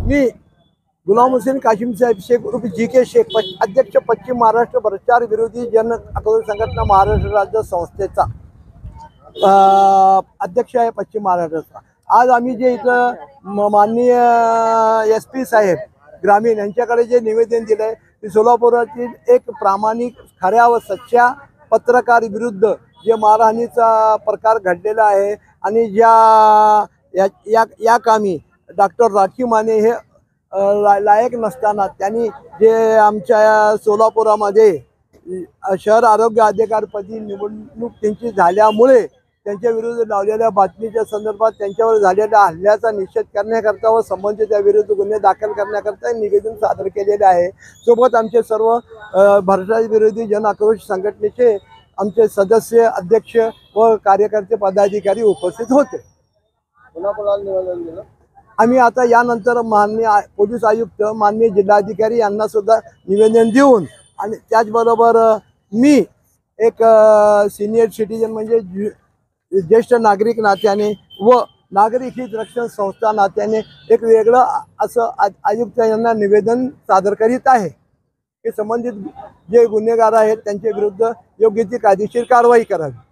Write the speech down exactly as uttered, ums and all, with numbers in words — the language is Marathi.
मी गुलाम हुसेन काशिम साहेब शेख उर्फ जी के शेख अध्यक्ष पश्चिम महाराष्ट्र भ्रष्टाचार विरोधी जन आंदोलन संघटना महाराष्ट्र राज्य संस्थेचा अध्यक्ष आहे पश्चिम महाराष्ट्राचा। आज आम्ही जे इथं माननीय एस पी साहेब ग्रामीण यांच्याकडे जे निवेदन दिलं आहे ते सोलापुरातील एक प्रामाणिक खऱ्या व सच्च्या पत्रकार विरुद्ध जे मारहाणीचा प्रकार घडलेला आहे आणि ज्या या, या, या कामी डॉक्टर राखी माने हे लायक नसताना त्यांनी जे आमच्या सोलापुरामध्ये शहर आरोग्य अधिकारीपदी निवडणूक त्यांची झाल्यामुळे त्यांच्या विरुद्ध लावलेल्या बातमीच्या संदर्भात त्यांच्यावर झालेल्या हल्ल्याचा निषेध करण्याकरता व संबंधित विरुद्ध गुन्हे दाखल करण्याकरता निवेदन सादर केलेले आहे। सोबत आमचे सर्व भ्रष्टाचार विरोधी जन आक्रोश संघटनेचे आमचे सदस्य अध्यक्ष व कार्यकर्ते पदाधिकारी उपस्थित होते। निवेदन दिलं आम्ही आता यानंतर माननीय पोलीस आयुक्त माननीय जिल्हाधिकारी यांना सुद्धा निवेदन देऊन आणि त्याचबरोबर मी एक सिनियर सिटीजन म्हणजे ज्येष्ठ नागरिक नात्याने व नागरिक हित रक्षण संस्था नात्याने एक वेगळं असं आयुक्त यांना निवेदन सादर करीत आहे की संबंधित जे गुन्हेगार आहेत त्यांच्या विरुद्ध योग्य ती कायदेशीर कारवाई करावी।